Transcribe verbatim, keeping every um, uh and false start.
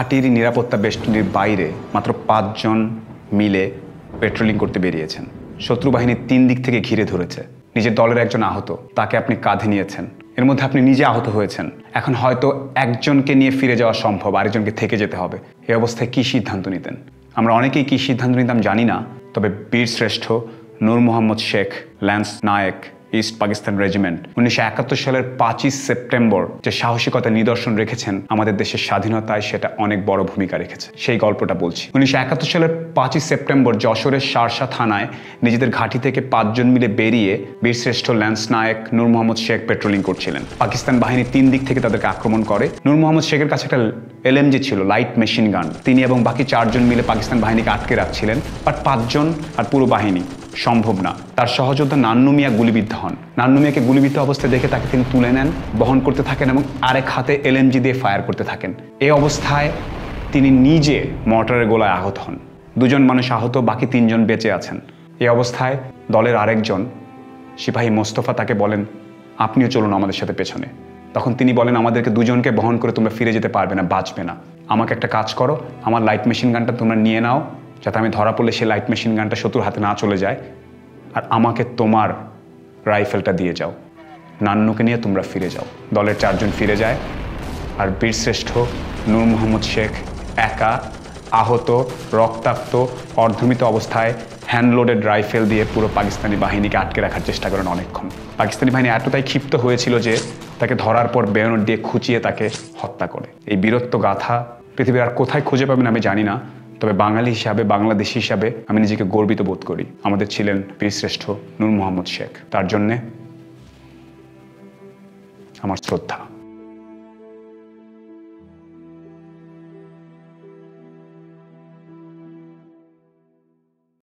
ঘাঁটির নিরাপত্তা বেষ্টনীর বাইরে মাত্র পাঁচজন মিলে পেট্রোলিং করতে বেরিয়েছেন। শত্রু বাহিনী তিন দিক থেকে ঘিরে ধরেছে। নিজের দলের একজন আহত, তাকে আপনি কাঁধে নিয়েছেন। এর মধ্যে আপনি নিজে আহত হয়েছেন। এখন হয়তো একজনকে নিয়ে ফিরে যাওয়া সম্ভব, আরেকজনকে থেকে যেতে হবে। এই অবস্থায় কী সিদ্ধান্ত নিতেন? আমরা অনেকেই কী সিদ্ধান্ত নিতাম জানি না, তবে বীর শ্রেষ্ঠ Nur Mohammad Sheikh, lance Naik, east Pakistan regiment উনিশশো একাত্তর সালের পাঁচই সেপ্টেম্বর যে সাহসিকতা নিদর্শন রেখেছেন আমাদের দেশের স্বাধীনতায়, সেটা অনেক বড় ভূমিকা রেখেছে। সেই গল্পটা বলছি। উনিশশো একাত্তর সালের পাঁচই সেপ্টেম্বর যশোরের শার্শা থানায় নিজেদের ঘাঁটি থেকে পাঁচজন মিলে বেরিয়ে বীরশ্রেষ্ঠ ল্যান্স নায়েক নূর মোহাম্মদ শেখ পেট্রোলিং করছিলেন। পাকিস্তান বাহিনী তিন দিক থেকে তাদেরকে আক্রমণ করে। নূর মোহাম্মদ শেখের কাছে একটা এলএমজি ছিল, লাইট মেশিন গান। তিনি এবং বাকি চারজন মিলে পাকিস্তান বাহিনীকে আটকে রাখছিলেন। বাট পাঁচজন আর পুরো বাহিনী সম্ভব না। তার সহযোদ্ধা নান্নু মিয়া গুলিবিদ্ধ হন। নান্নু মিয়াকে গুলিবিদ্ধ অবস্থায় দেখে তাকে তিনি তুলে নেন, বহন করতে থাকেন এবং আরেক হাতে এলএমজি দিয়ে ফায়ার করতে থাকেন। এই অবস্থায় তিনি নিজে মর্টারের গোলায় আহত হন। দুজন মানুষ আহত, বাকি তিনজন বেঁচে আছেন। এই অবস্থায় দলের আরেকজন সিপাহী মোস্তফা তাকে বলেন, আপনিও চলুন আমাদের সাথে পেছনে। তখন তিনি বলেন, আমাদেরকে দুজনকে বহন করে তোমরা ফিরে যেতে পারবে না, বাঁচবে না। আমাকে একটা কাজ করো, আমার লাইট মেশিন গানটা তোমরা নিয়ে নাও, যাতে আমি ধরা পড়লে সেই লাইট মেশিন গানটা শত্রুর হাতে না চলে যায়, আর আমাকে তোমার রাইফেলটা দিয়ে যাও। নান্নুকে নিয়ে তোমরা ফিরে যাও। দলের চারজন ফিরে যায়, আর বীরশ্রেষ্ঠ নূর মোহাম্মদ শেখ একা আহত, রক্তাক্ত, অর্ধমিত অবস্থায় হ্যান্ডলোডেড রাইফেল দিয়ে পুরো পাকিস্তানি বাহিনীকে আটকে রাখার চেষ্টা করেন অনেকক্ষণ। পাকিস্তানি বাহিনী এতটাই ক্ষিপ্ত হয়েছিল যে তাকে ধরার পর বেয়নেট দিয়ে খুঁচিয়ে তাকে হত্যা করে। এই বীরত্ব গাথা পৃথিবীর আর কোথায় খুঁজে পাবেন আমি জানি না, তবে বাঙালি হিসাবে, বাংলাদেশি হিসাবে আমি নিজেকে গর্বিত বোধ করি। আমাদের ছিলেন বীরশ্রেষ্ঠ নূর মোহাম্মদ শেখ, তার জন্যে আমার শ্রদ্ধা।